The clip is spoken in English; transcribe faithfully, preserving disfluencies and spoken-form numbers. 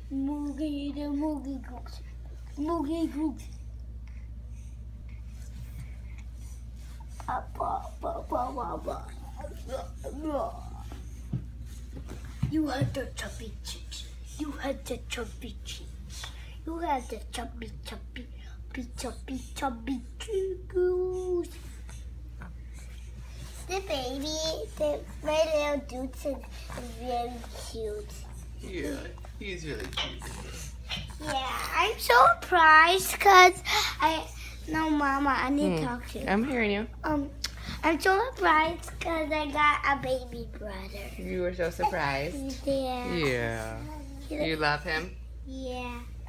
Moogie the Moogie Goose. Moogie Goose. You had the chubby cheeks. You had the chubby cheeks. You had the chubby, chubby, chubby, chubby, chubby goose. The baby, the my little dude is very cute. Yeah, he's really cute. Yeah, I'm so surprised because I. No, Mama, I need to Hmm. talk to you. I'm hearing you. Um, I'm so surprised because I got a baby brother. You were so surprised. Yeah. Yeah. You love him? Yeah.